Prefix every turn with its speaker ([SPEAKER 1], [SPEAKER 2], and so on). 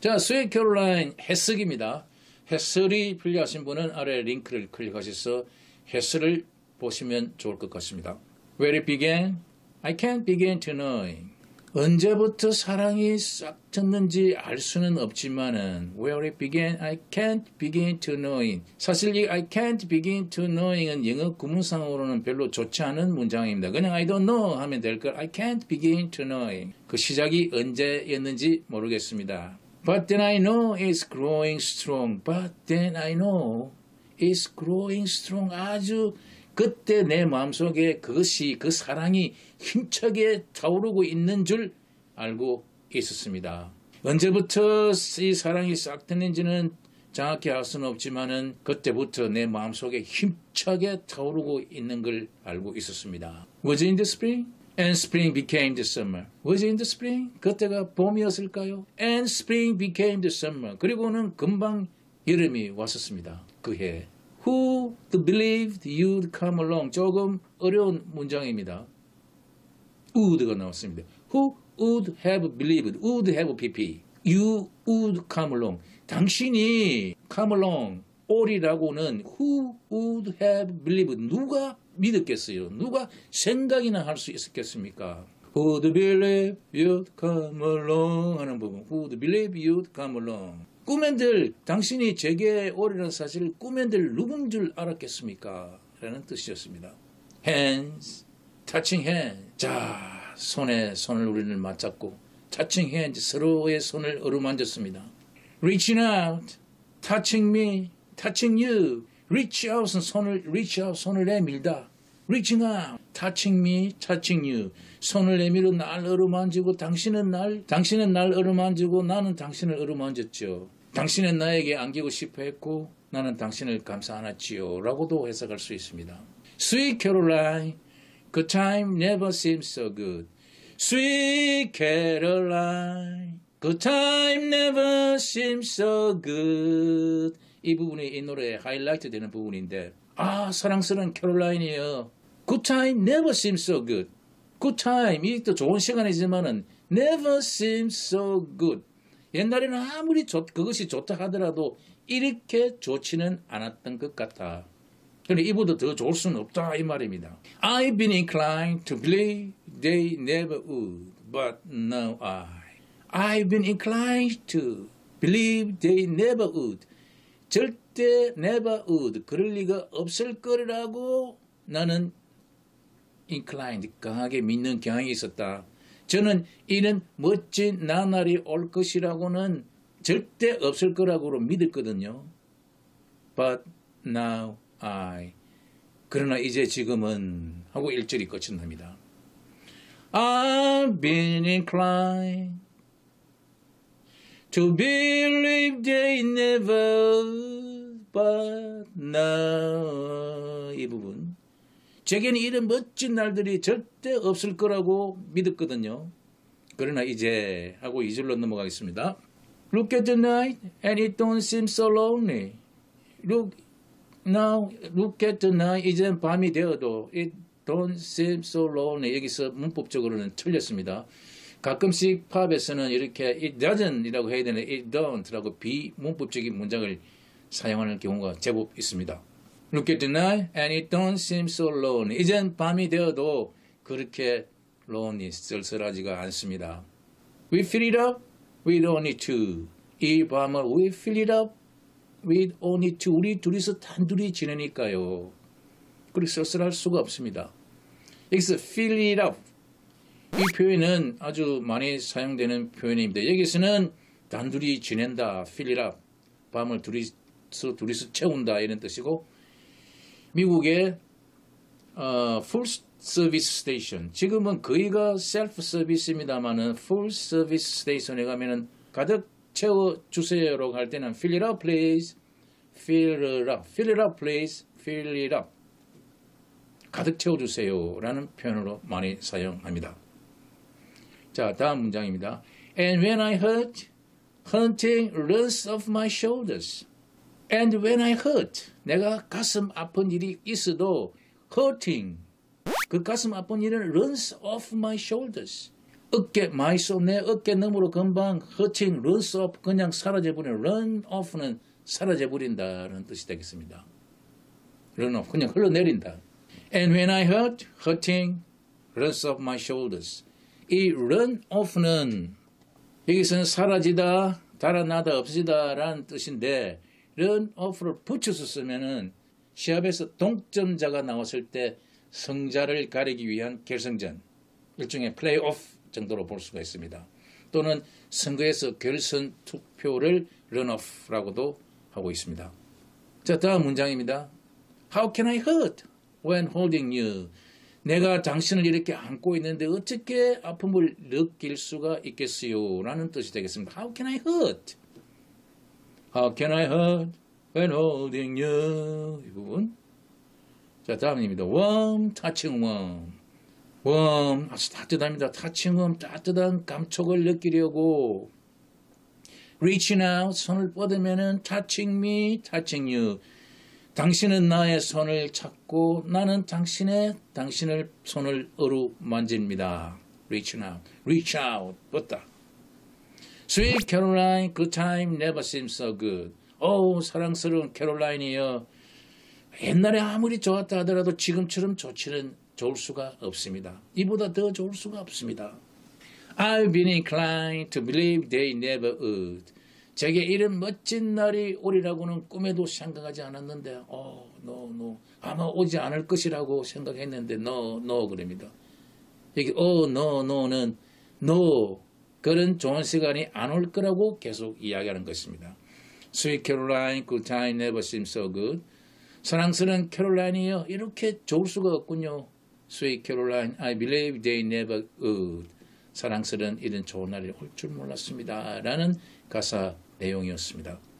[SPEAKER 1] 자, 스웨이캐롤라인 해석입니다. 해설이 필요하신 분은 아래 링크를 클릭하셔서 해설을 보시면 좋을 것 같습니다. Where it began? I can't begin to knowing. 언제부터 사랑이 싹 텄는지 알 수는 없지만은 Where it began? I can't begin to knowing. 사실 이 I can't begin to knowing은 영어 구문상으로는 별로 좋지 않은 문장입니다. 그냥 I don't know 하면 될 걸 I can't begin to knowing. 그 시작이 언제였는지 모르겠습니다. But then I know it's growing strong. But then I know it's growing strong. 아주 그때 내 마음속에 그것이 그 사랑이 힘차게 타오르고 있는 줄 알고 있었습니다. 언제부터 이 사랑이 싹 텄는지는 정확히 알 수는 없지만은 그때부터 내 마음속에 힘차게 타오르고 있는 걸 알고 있었습니다. Was it in the spring? And spring became the summer. Was it in the spring? 그때가 봄이었을까요? And spring became the summer. 그리고는 금방 여름이 왔었습니다. 그 해. Who believed you'd come along? 조금 어려운 문장입니다. would가 나왔습니다. Who would have believed? would have pp. You would come along. 당신이 come along. 올이라고는 who would have believed? 누가 믿었겠어요? 누가 생각이나 할 수 있었겠습니까? Who would believe you'd come along 하는 부분. Who would believe you'd come along? 꿈엔들 당신이 제게 오리라는 사실을 꿈엔들 누군 줄 알았겠습니까? 라는 뜻이었습니다. Hands, touching hands. 자, 손에 손을 우리는 맞잡고 touching hands, 서로의 손을 어루만졌습니다. Reaching out, touching me, touching you. Reach out은 reach out, 손을 내밀다. Reaching out, touching me, touching you. 손을 내밀어 날 어루만지고 당신은 날 어루만지고 나는 당신을 어루만졌죠. 당신은 나에게 안기고 싶어 했고 나는 당신을 감싸 안았지요. 라고도 해석할 수 있습니다. Sweet Caroline, good time never seems so good. Sweet Caroline, good time never seems so good. 이 부분이 이 노래의 하이라이트 되는 부분인데 사랑스러운 캐롤라인이에요. Good time never seems so good. Good time, 이 또 좋은 시간이지만은 never seems so good. 옛날에는 아무리 그것이 좋다 하더라도 이렇게 좋지는 않았던 것 같다. 그런데 이보다 더 좋을 수는 없다 이 말입니다. I've been inclined to believe they never would, but now I've been inclined to believe they never would. 절대 never would, 그럴 리가 없을 거라고 나는 inclined, 강하게 믿는 경향이 있었다. 저는 이런 멋진 나날이 올 것이라고는 절대 없을 거라고 믿었거든요. But now 그러나 이제 지금은 하고 1절이 끝납니다. I've been inclined to believe they never, but now 이 부분. 제게는 이런 멋진 날들이 절대 없을 거라고 믿었거든요. 그러나 이제 하고 2절로 넘어가겠습니다. Look at the night and it don't seem so lonely. Look at the night. 이젠 밤이 되어도 it don't seem so lonely. 여기서 문법적으로는 틀렸습니다. 가끔씩 팝에서는 이렇게 it doesn't 이라고 해야 되는데 it don't 라고 비문법적인 문장을 사용하는 경우가 제법 있습니다. Look at the night and it don't seem so lonely. 이젠 밤이 되어도 그렇게 lonely, 쓸쓸하지가 않습니다. We fill it up with only two. 이 밤을 we fill it up with only two. 우리 둘이서 단둘이 지내니까요. 그렇게 쓸쓸할 수가 없습니다. 여기서 fill it up. 이 표현은 아주 많이 사용되는 표현입니다. 여기서는 단둘이 지낸다, fill it up. 밤을 둘이서 채운다 이런 뜻이고 미국의 full service station, 지금은 거의가 self service입니다만은 full service station에 가면은 가득 채워 주세요라고 할 때는 fill it up please, fill it up, fill it up please, fill it up. 가득 채워 주세요라는 표현으로 많이 사용합니다. 자, 다음 문장입니다. And when I hurt, hunting runs off my shoulders. And when I hurt, 내가 가슴 아픈 일이 있어도 hurting, 그 가슴 아픈 일은 runs off my shoulders, 어깨, my soul, 내 어깨 너머로 금방 hurting, runs off, 그냥 사라져버리는, run off는 사라져버린다는 뜻이 되겠습니다. run off, 그냥 흘러내린다. And when I hurt, hurting, runs off my shoulders. 이 run off는 여기서는 사라지다, 달아나다, 없어지다 라는 뜻인데 run off를 붙여서 쓰면은 시합에서 동점자가 나왔을 때 승자를 가리기 위한 결승전, 일종의 플레이오프 정도로 볼 수가 있습니다. 또는 선거에서 결선 투표를 런오프라고도 하고 있습니다. 자, 다음 문장입니다. How can I hurt when holding you? 내가 당신을 이렇게 안고 있는데 어떻게 아픔을 느낄 수가 있겠어요? 라는 뜻이 되겠습니다. How can I hurt? How can I hurt when holding you? 이 부분. 자, 다음입니다. warm, touching warm. warm, 아주 따뜻합니다. touching warm, 따뜻한 감촉을 느끼려고. reaching out, 손을 뻗으면은 touching me, touching you. 당신은 나의 손을 찾고 나는 당신을 손을 어루만집니다. reaching out, reach out, 뻗다. Sweet Caroline, good time never seems so good. 사랑스러운 캐롤라인이여. 옛날에 아무리 좋았다 하더라도 지금처럼 좋을 수가 없습니다. 이보다 더 좋을 수가 없습니다. I've been inclined to believe they never would. 제게 이런 멋진 날이 오리라고는 꿈에도 생각하지 않았는데, no. 아마 오지 않을 것이라고 생각했는데, no, 그럽니다. 여기, no는, no. 그런 좋은 시간이 안 올 거라고 계속 이야기하는 것입니다. Sweet Caroline, good time never seems so good. 사랑스러운 캐롤라인이요. 이렇게 좋을 수가 없군요. Sweet Caroline, I believe they never would. 사랑스러운 이런 좋은 날이 올 줄 몰랐습니다. 라는 가사 내용이었습니다.